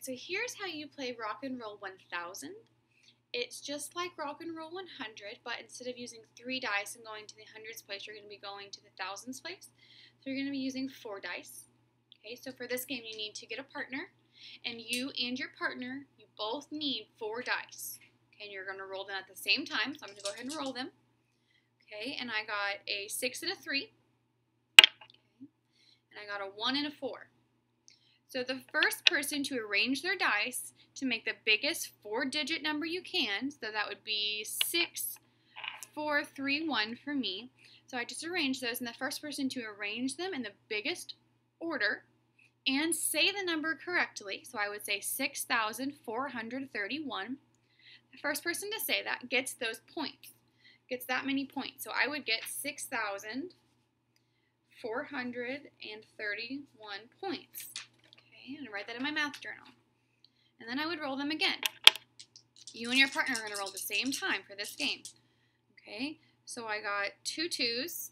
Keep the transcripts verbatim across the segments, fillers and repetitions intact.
Alright, so here's how you play Rock and Roll one thousand. It's just like Rock and Roll one hundred, but instead of using three dice and going to the hundreds place, you're going to be going to the thousands place. So you're going to be using four dice. Okay, so for this game you need to get a partner, and you and your partner, you both need four dice. Okay, and you're going to roll them at the same time, so I'm going to go ahead and roll them. Okay, and I got a six and a three. Okay, and I got a one and a four. So the first person to arrange their dice to make the biggest four-digit number you can, so that would be six, four, three, one for me. So I just arranged those, and the first person to arrange them in the biggest order and say the number correctly, so I would say six thousand four hundred thirty-one. The first person to say that gets those points, gets that many points. So I would get six thousand four hundred thirty-one points. Okay, and write that in my math journal. And then I would roll them again. You and your partner are going to roll the same time for this game. Okay, so I got two twos,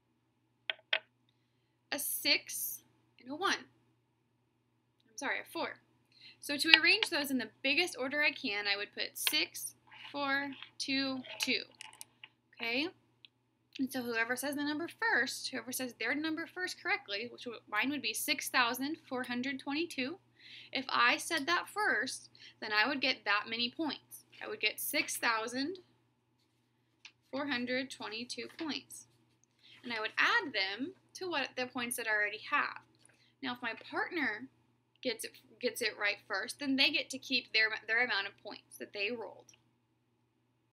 a six, and a one. I'm sorry, a four. So to arrange those in the biggest order I can, I would put six, four, two, two. Okay? And so whoever says the number first, whoever says their number first correctly, which mine would be six thousand four hundred twenty-two, if I said that first, then I would get that many points. I would get six thousand four hundred twenty-two points. And I would add them to what the points that I already have. Now if my partner gets it, gets it right first, then they get to keep their, their amount of points that they rolled.